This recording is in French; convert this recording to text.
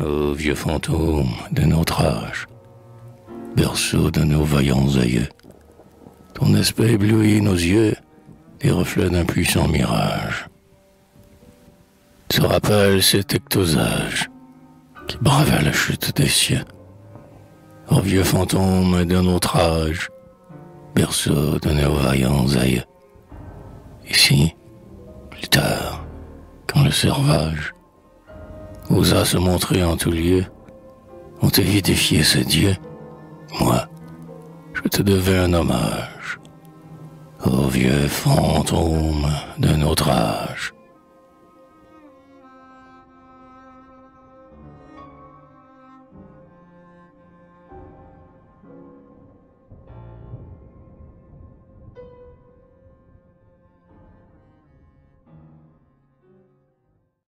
Ô vieux fantôme de notre âge, berceau de nos vaillants aïeux, ton aspect éblouit nos yeux, des reflets d'un puissant mirage. Se rappelle cet ectosage qui bravait la chute des cieux. Ô vieux fantôme de notre âge, berceau de nos vaillants aïeux. Ici, plus tard, quand le servage osa se montrer en tout lieu, on te vit défier ce Dieu. Moi, je te devais un hommage, ô vieux fantôme de notre âge.